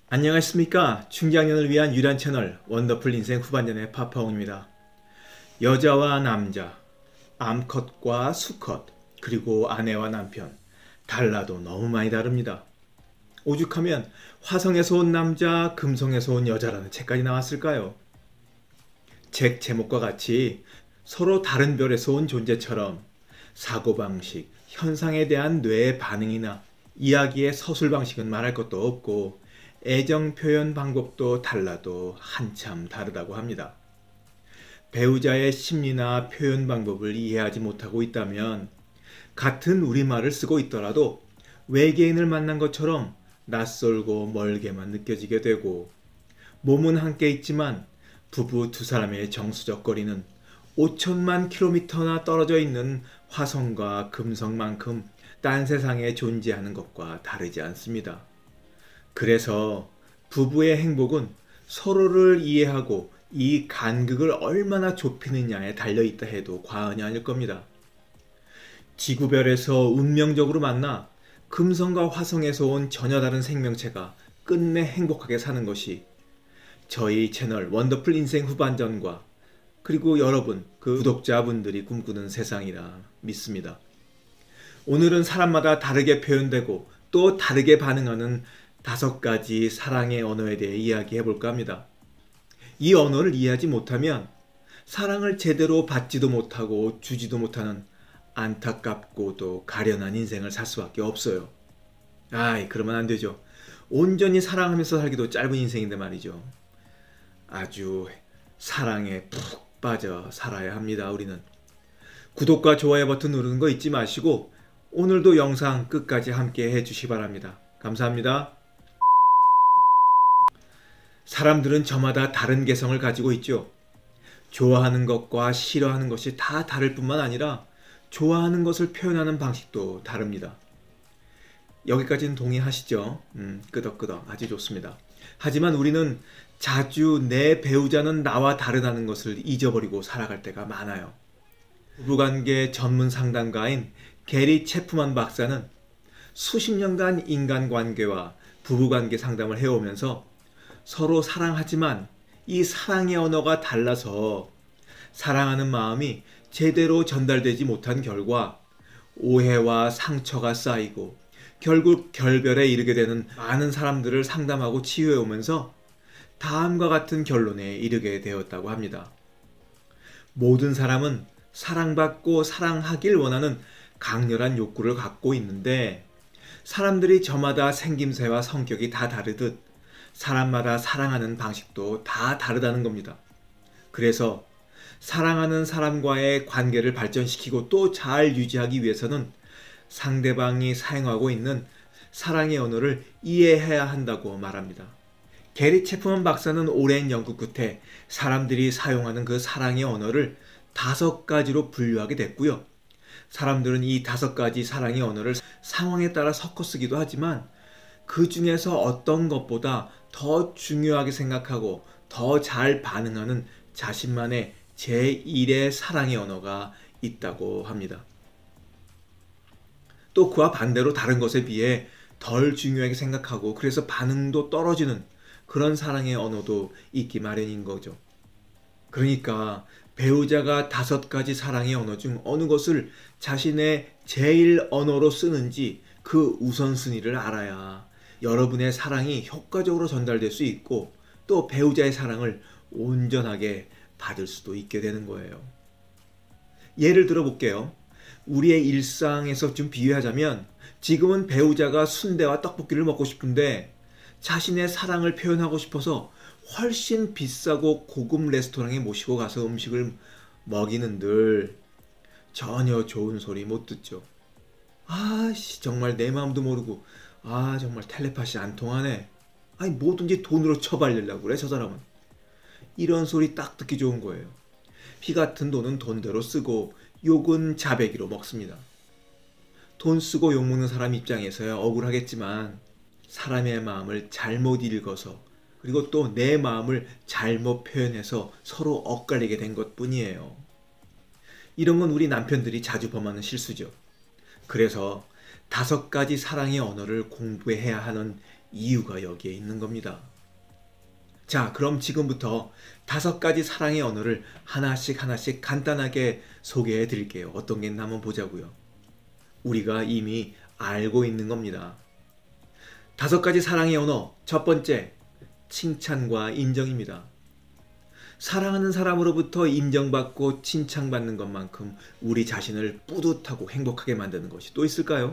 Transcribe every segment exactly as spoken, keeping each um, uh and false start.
안녕하십니까. 중장년을 위한 유일한 채널 원더풀 인생 후반전의 파파홍입니다. 여자와 남자, 암컷과 수컷, 그리고 아내와 남편, 달라도 너무 많이 다릅니다. 오죽하면 화성에서 온 남자, 금성에서 온 여자라는 책까지 나왔을까요? 책 제목과 같이 서로 다른 별에서 온 존재처럼 사고방식, 현상에 대한 뇌의 반응이나 이야기의 서술 방식은 말할 것도 없고 애정 표현 방법도 달라도 한참 다르다고 합니다. 배우자의 심리나 표현 방법을 이해하지 못하고 있다면 같은 우리말을 쓰고 있더라도 외계인을 만난 것처럼 낯설고 멀게만 느껴지게 되고, 몸은 함께 있지만 부부 두 사람의 정서적 거리는 오천만 킬로미터나 떨어져 있는 화성과 금성만큼 딴 세상에 존재하는 것과 다르지 않습니다. 그래서 부부의 행복은 서로를 이해하고 이 간극을 얼마나 좁히느냐에 달려있다 해도 과언이 아닐 겁니다. 지구별에서 운명적으로 만나 금성과 화성에서 온 전혀 다른 생명체가 끝내 행복하게 사는 것이 저희 채널 원더풀 인생 후반전과 그리고 여러분, 그 구독자분들이 꿈꾸는 세상이라 믿습니다. 오늘은 사람마다 다르게 표현되고 또 다르게 반응하는 다섯 가지 사랑의 언어에 대해 이야기해 볼까 합니다. 이 언어를 이해하지 못하면 사랑을 제대로 받지도 못하고 주지도 못하는 안타깝고도 가련한 인생을 살 수밖에 없어요. 아이, 그러면 안 되죠. 온전히 사랑하면서 살기도 짧은 인생인데 말이죠. 아주 사랑에 푹 빠져 살아야 합니다. 우리는 구독과 좋아요 버튼 누르는 거 잊지 마시고 오늘도 영상 끝까지 함께 해주시기 바랍니다. 감사합니다. 사람들은 저마다 다른 개성을 가지고 있죠. 좋아하는 것과 싫어하는 것이 다 다를 뿐만 아니라 좋아하는 것을 표현하는 방식도 다릅니다. 여기까지는 동의하시죠? 음, 끄덕끄덕 아주 좋습니다. 하지만 우리는 자주 내 배우자는 나와 다르다는 것을 잊어버리고 살아갈 때가 많아요. 부부관계 전문 상담가인 게리 체프만 박사는 수십 년간 인간관계와 부부관계 상담을 해오면서 서로 사랑하지만 이 사랑의 언어가 달라서 사랑하는 마음이 제대로 전달되지 못한 결과 오해와 상처가 쌓이고 결국 결별에 이르게 되는 많은 사람들을 상담하고 치유해 오면서 다음과 같은 결론에 이르게 되었다고 합니다. 모든 사람은 사랑받고 사랑하길 원하는 강렬한 욕구를 갖고 있는데 사람들이 저마다 생김새와 성격이 다 다르듯 사람마다 사랑하는 방식도 다 다르다는 겁니다. 그래서 사랑하는 사람과의 관계를 발전시키고 또 잘 유지하기 위해서는 상대방이 사용하고 있는 사랑의 언어를 이해해야 한다고 말합니다. 게리 체프먼 박사는 오랜 연구 끝에 사람들이 사용하는 그 사랑의 언어를 다섯 가지로 분류하게 됐고요. 사람들은 이 다섯 가지 사랑의 언어를 상황에 따라 섞어 쓰기도 하지만 그 중에서 어떤 것보다 더 중요하게 생각하고 더 잘 반응하는 자신만의 제일의 사랑의 언어가 있다고 합니다. 또 그와 반대로 다른 것에 비해 덜 중요하게 생각하고 그래서 반응도 떨어지는 그런 사랑의 언어도 있기 마련인 거죠. 그러니까 배우자가 다섯 가지 사랑의 언어 중 어느 것을 자신의 제일 언어로 쓰는지 그 우선순위를 알아야 여러분의 사랑이 효과적으로 전달될 수 있고 또 배우자의 사랑을 온전하게 받을 수도 있게 되는 거예요. 예를 들어 볼게요. 우리의 일상에서 좀 비유하자면 지금은 배우자가 순대와 떡볶이를 먹고 싶은데 자신의 사랑을 표현하고 싶어서 훨씬 비싸고 고급 레스토랑에 모시고 가서 음식을 먹이는들 전혀 좋은 소리 못 듣죠. 아씨, 정말 내 마음도 모르고 아 정말 텔레파시 안 통하네. 아니 뭐든지 돈으로 처발리려고 그래 저 사람은. 이런 소리 딱 듣기 좋은 거예요. 피 같은 돈은 돈대로 쓰고 욕은 자배기로 먹습니다. 돈 쓰고 욕 먹는 사람 입장에서야 억울하겠지만 사람의 마음을 잘못 읽어서 그리고 또 내 마음을 잘못 표현해서 서로 엇갈리게 된 것뿐이에요. 이런 건 우리 남편들이 자주 범하는 실수죠. 그래서 다섯 가지 사랑의 언어를 공부해야 하는 이유가 여기에 있는 겁니다. 자, 그럼 지금부터 다섯 가지 사랑의 언어를 하나씩 하나씩 간단하게 소개해 드릴게요. 어떤 게 있나 한번 보자고요. 우리가 이미 알고 있는 겁니다. 다섯 가지 사랑의 언어. 첫 번째, 칭찬과 인정입니다. 사랑하는 사람으로부터 인정받고 칭찬받는 것만큼 우리 자신을 뿌듯하고 행복하게 만드는 것이 또 있을까요?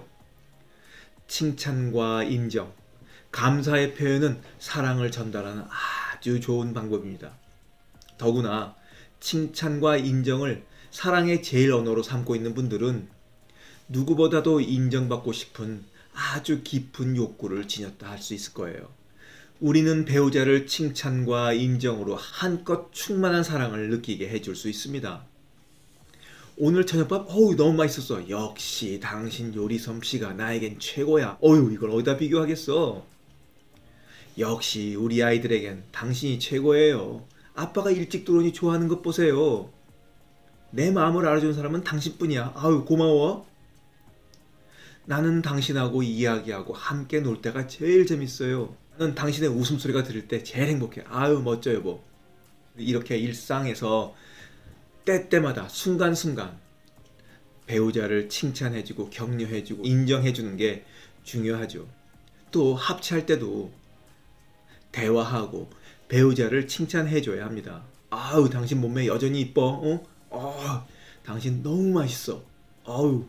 칭찬과 인정, 감사의 표현은 사랑을 전달하는 아주 좋은 방법입니다. 더구나 칭찬과 인정을 사랑의 제일 언어로 삼고 있는 분들은 누구보다도 인정받고 싶은 아주 깊은 욕구를 지녔다 할 수 있을 거예요. 우리는 배우자를 칭찬과 인정으로 한껏 충만한 사랑을 느끼게 해줄 수 있습니다. 오늘 저녁밥 어우 너무 맛있었어. 역시 당신 요리 솜씨가 나에겐 최고야. 어휴 이걸 어디다 비교하겠어. 역시 우리 아이들에겐 당신이 최고예요. 아빠가 일찍 들어오니 좋아하는 것 보세요. 내 마음을 알아주는 사람은 당신뿐이야. 아유 고마워. 나는 당신하고 이야기하고 함께 놀 때가 제일 재밌어요. 나는 당신의 웃음소리가 들을 때 제일 행복해. 아유 멋져 여보. 이렇게 일상에서 때때마다 순간순간 배우자를 칭찬해주고 격려해주고 인정해주는 게 중요하죠. 또 합체할 때도 대화하고 배우자를 칭찬해줘야 합니다. 아우 당신 몸매 여전히 이뻐. 어? 어, 당신 너무 맛있어. 아우.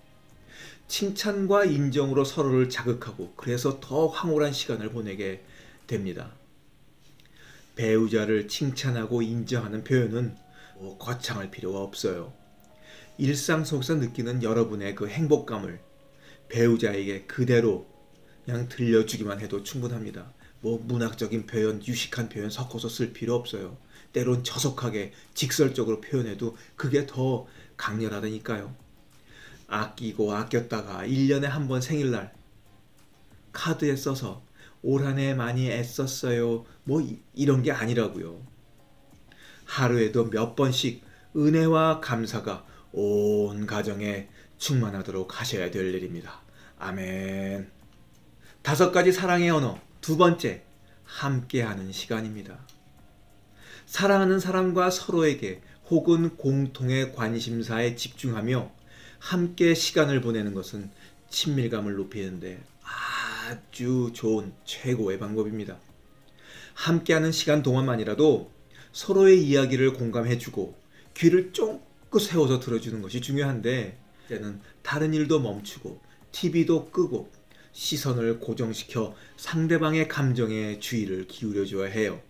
칭찬과 인정으로 서로를 자극하고 그래서 더 황홀한 시간을 보내게 됩니다. 배우자를 칭찬하고 인정하는 표현은 뭐 거창할 필요가 없어요. 일상 속에서 느끼는 여러분의 그 행복감을 배우자에게 그대로 그냥 들려주기만 해도 충분합니다. 뭐 문학적인 표현, 유식한 표현 섞어서 쓸 필요 없어요. 때론 저속하게 직설적으로 표현해도 그게 더 강렬하다니까요. 아끼고 아꼈다가 일 년에 한 번 생일날 카드에 써서 올 한 해 많이 애썼어요. 뭐 이런 게 아니라고요. 하루에도 몇 번씩 은혜와 감사가 온 가정에 충만하도록 하셔야 될 일입니다. 아멘. 다섯 가지 사랑의 언어. 두 번째, 함께하는 시간입니다. 사랑하는 사람과 서로에게 혹은 공통의 관심사에 집중하며 함께 시간을 보내는 것은 친밀감을 높이는데 아주 좋은 최고의 방법입니다. 함께하는 시간 동안만이라도 서로의 이야기를 공감해주고 귀를 쫑긋 세워서 들어주는 것이 중요한데 때는 다른 일도 멈추고 티비도 끄고 시선을 고정시켜 상대방의 감정에 주의를 기울여줘야 해요.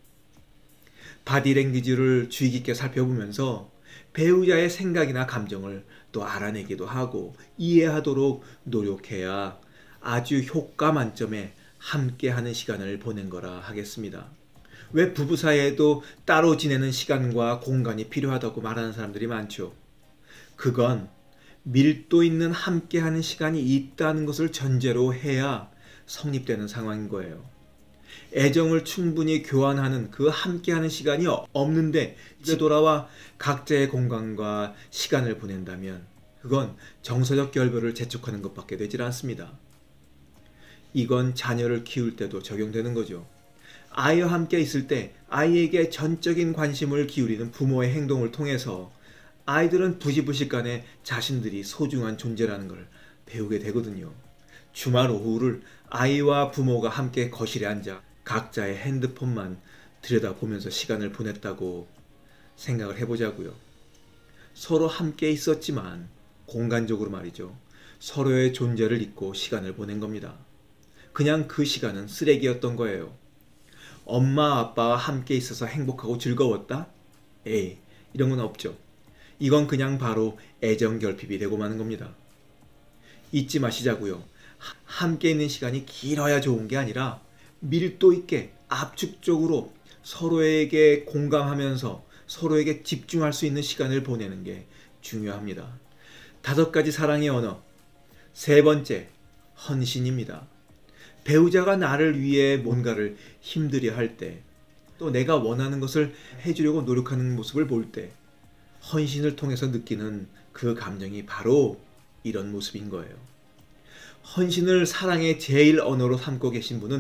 바디랭귀지를 주의 깊게 살펴보면서 배우자의 생각이나 감정을 또 알아내기도 하고 이해하도록 노력해야 아주 효과 만점의 함께하는 시간을 보낸 거라 하겠습니다. 왜 부부 사이에도 따로 지내는 시간과 공간이 필요하다고 말하는 사람들이 많죠. 그건 밀도 있는 함께하는 시간이 있다는 것을 전제로 해야 성립되는 상황인 거예요. 애정을 충분히 교환하는 그 함께하는 시간이 없는데 이제 돌아와 각자의 공간과 시간을 보낸다면 그건 정서적 결별을 재촉하는 것밖에 되질 않습니다. 이건 자녀를 키울 때도 적용되는 거죠. 아이와 함께 있을 때 아이에게 전적인 관심을 기울이는 부모의 행동을 통해서 아이들은 부시부식간에 자신들이 소중한 존재라는 걸 배우게 되거든요. 주말 오후를 아이와 부모가 함께 거실에 앉아 각자의 핸드폰만 들여다보면서 시간을 보냈다고 생각을 해보자고요. 서로 함께 있었지만 공간적으로 말이죠. 서로의 존재를 잊고 시간을 보낸 겁니다. 그냥 그 시간은 쓰레기였던 거예요. 엄마 아빠와 함께 있어서 행복하고 즐거웠다? 에이, 이런 건 없죠. 이건 그냥 바로 애정 결핍이 되고 마는 겁니다. 잊지 마시자고요. 함께 있는 시간이 길어야 좋은 게 아니라 밀도 있게 압축적으로 서로에게 공감하면서 서로에게 집중할 수 있는 시간을 보내는 게 중요합니다. 다섯 가지 사랑의 언어. 세 번째, 헌신입니다. 배우자가 나를 위해 뭔가를 힘들게 할 때, 또 내가 원하는 것을 해주려고 노력하는 모습을 볼 때 헌신을 통해서 느끼는 그 감정이 바로 이런 모습인 거예요. 헌신을 사랑의 제일 언어로 삼고 계신 분은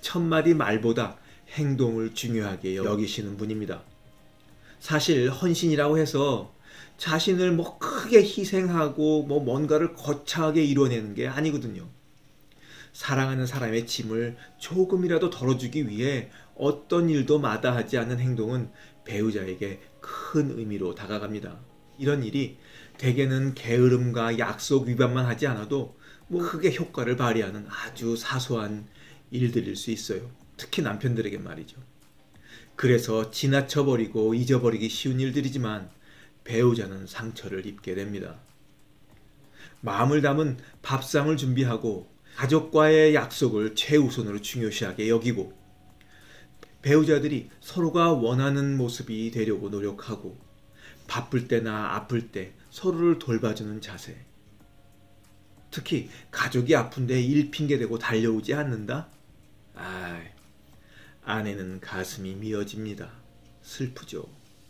천마디 말보다 행동을 중요하게 여기시는 분입니다. 사실 헌신이라고 해서 자신을 뭐 크게 희생하고 뭐 뭔가를 거창하게 이뤄내는 게 아니거든요. 사랑하는 사람의 짐을 조금이라도 덜어주기 위해 어떤 일도 마다하지 않는 행동은 배우자에게 큰 의미로 다가갑니다. 이런 일이 대개는 게으름과 약속 위반만 하지 않아도 뭐 크게 효과를 발휘하는 아주 사소한 일들일 수 있어요. 특히 남편들에게 말이죠. 그래서 지나쳐버리고 잊어버리기 쉬운 일들이지만 배우자는 상처를 입게 됩니다. 마음을 담은 밥상을 준비하고 가족과의 약속을 최우선으로 중요시하게 여기고 배우자들이 서로가 원하는 모습이 되려고 노력하고 바쁠 때나 아플 때 서로를 돌봐주는 자세. 특히 가족이 아픈데 일 핑계대고 달려오지 않는다? 아, 아내는 가슴이 미어집니다. 슬프죠.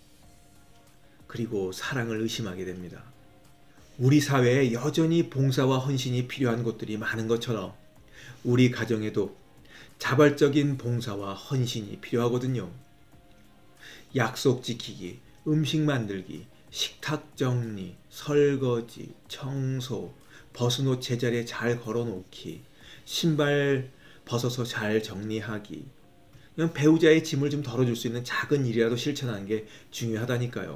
그리고 사랑을 의심하게 됩니다. 우리 사회에 여전히 봉사와 헌신이 필요한 곳들이 많은 것처럼 우리 가정에도 자발적인 봉사와 헌신이 필요하거든요. 약속 지키기, 음식 만들기, 식탁 정리, 설거지, 청소, 벗은 옷 제자리에 잘 걸어놓기, 신발 벗어서 잘 정리하기. 그냥 배우자의 짐을 좀 덜어줄 수 있는 작은 일이라도 실천하는 게 중요하다니까요.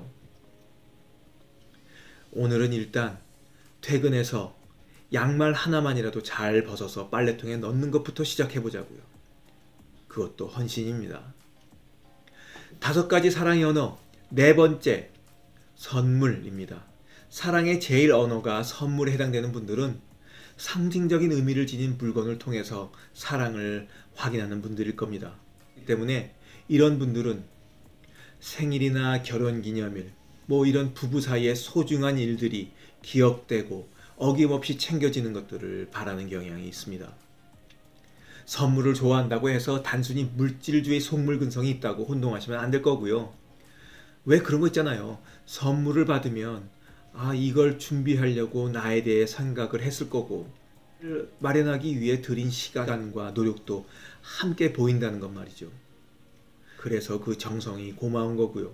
오늘은 일단 퇴근해서 양말 하나만이라도 잘 벗어서 빨래통에 넣는 것부터 시작해보자고요. 그것도 헌신입니다. 다섯 가지 사랑의 언어, 네 번째, 선물입니다. 사랑의 제일 언어가 선물에 해당되는 분들은 상징적인 의미를 지닌 물건을 통해서 사랑을 확인하는 분들일 겁니다. 때문에 이런 분들은 생일이나 결혼기념일, 뭐 이런 부부 사이의 소중한 일들이 기억되고 어김없이 챙겨지는 것들을 바라는 경향이 있습니다. 선물을 좋아한다고 해서 단순히 물질주의 속물근성이 있다고 혼동하시면 안 될 거고요. 왜 그런 거 있잖아요. 선물을 받으면 아 이걸 준비하려고 나에 대해 생각을 했을 거고 마련하기 위해 들인 시간과 노력도 함께 보인다는 것 말이죠. 그래서 그 정성이 고마운 거고요.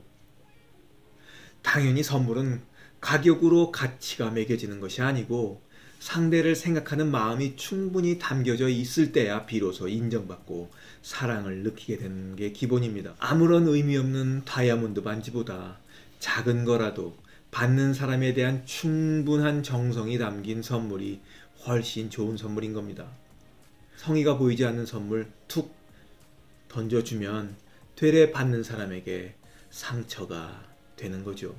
당연히 선물은 가격으로 가치가 매겨지는 것이 아니고 상대를 생각하는 마음이 충분히 담겨져 있을 때야 비로소 인정받고 사랑을 느끼게 되는 게 기본입니다. 아무런 의미 없는 다이아몬드 반지보다 작은 거라도 받는 사람에 대한 충분한 정성이 담긴 선물이 훨씬 좋은 선물인 겁니다. 성의가 보이지 않는 선물 툭 던져주면 되레 받는 사람에게 상처가 되는 거죠.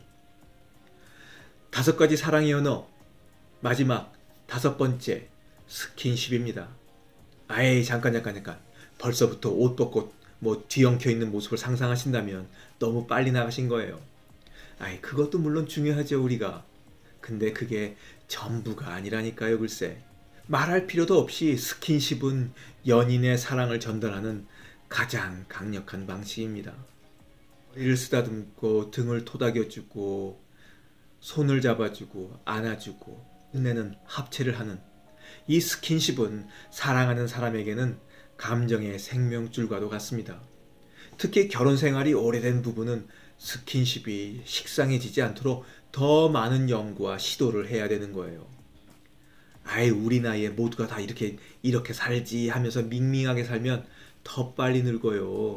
다섯 가지 사랑의 언어, 마지막 다섯 번째 스킨십입니다. 아이 잠깐 잠깐 잠깐 벌써부터 옷 벗고 뭐 뒤엉켜 있는 모습을 상상하신다면 너무 빨리 나가신 거예요. 아이 그것도 물론 중요하죠 우리가. 근데 그게 전부가 아니라니까요 글쎄. 말할 필요도 없이 스킨십은 연인의 사랑을 전달하는 가장 강력한 방식입니다. 머리를 쓰다듬고 등을 토닥여주고 손을 잡아주고 안아주고 끝내는 합체를 하는 이 스킨십은 사랑하는 사람에게는 감정의 생명줄과도 같습니다. 특히 결혼 생활이 오래된 부부는 스킨십이 식상해지지 않도록 더 많은 연구와 시도를 해야 되는 거예요. 아이 우리 나이에 모두가 다 이렇게 이렇게 살지 하면서 밍밍하게 살면 더 빨리 늙어요.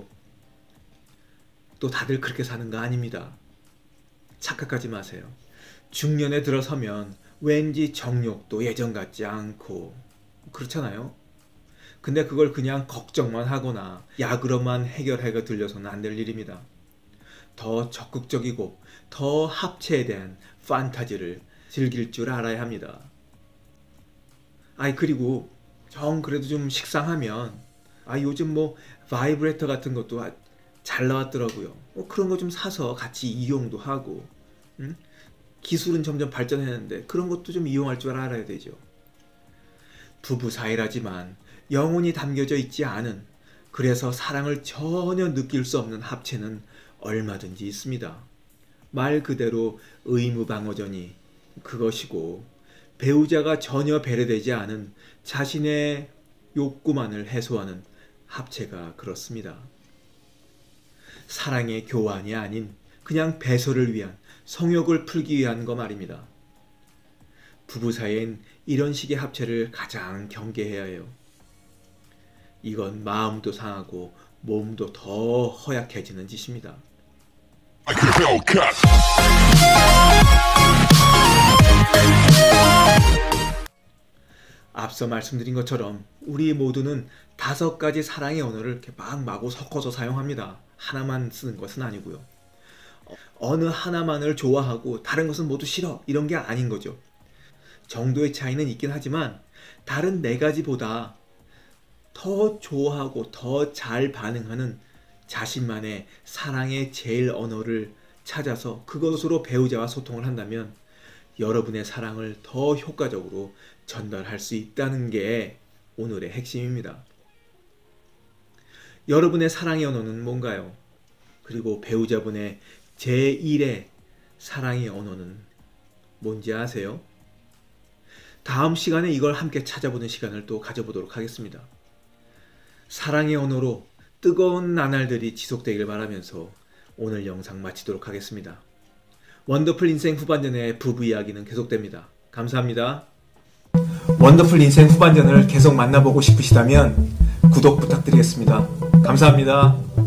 또 다들 그렇게 사는 거 아닙니다. 착각하지 마세요. 중년에 들어서면 왠지 정욕도 예전 같지 않고 그렇잖아요. 근데 그걸 그냥 걱정만 하거나 약으로만 해결해가 들려서는 안 될 일입니다. 더 적극적이고 더 합체에 대한 판타지를 즐길 줄 알아야 합니다. 아이 그리고 정 그래도 좀 식상하면 아 요즘 뭐 바이브레터 같은 것도 잘 나왔더라고요. 뭐 그런 거 좀 사서 같이 이용도 하고 응? 기술은 점점 발전했는데 그런 것도 좀 이용할 줄 알아야 되죠. 부부 사이라지만 영혼이 담겨져 있지 않은 그래서 사랑을 전혀 느낄 수 없는 합체는 얼마든지 있습니다. 말 그대로 의무방어전이 그것이고 배우자가 전혀 배려되지 않은 자신의 욕구만을 해소하는 합체가 그렇습니다. 사랑의 교환이 아닌 그냥 배설을 위한, 성욕을 풀기 위한 거 말입니다. 부부 사이엔 이런 식의 합체를 가장 경계해야 해요. 이건 마음도 상하고 몸도 더 허약해지는 짓입니다. 앞서 말씀드린 것처럼 우리 모두는 다섯 가지 사랑의 언어를 이렇게 막 마구 섞어서 사용합니다. 하나만 쓰는 것은 아니고요. 어느 하나만을 좋아하고 다른 것은 모두 싫어, 이런 게 아닌 거죠. 정도의 차이는 있긴 하지만 다른 네 가지보다 더 좋아하고 더 잘 반응하는 자신만의 사랑의 제일 언어를 찾아서 그것으로 배우자와 소통을 한다면 여러분의 사랑을 더 효과적으로 전달할 수 있다는 게 오늘의 핵심입니다. 여러분의 사랑의 언어는 뭔가요? 그리고 배우자분의 제일의 사랑의 언어는 뭔지 아세요? 다음 시간에 이걸 함께 찾아보는 시간을 또 가져보도록 하겠습니다. 사랑의 언어로 뜨거운 나날들이 지속되길 바라면서 오늘 영상 마치도록 하겠습니다. 원더풀 인생 후반전의 부부 이야기는 계속됩니다. 감사합니다. 원더풀 인생 후반전을 계속 만나보고 싶으시다면 구독 부탁드리겠습니다. 감사합니다.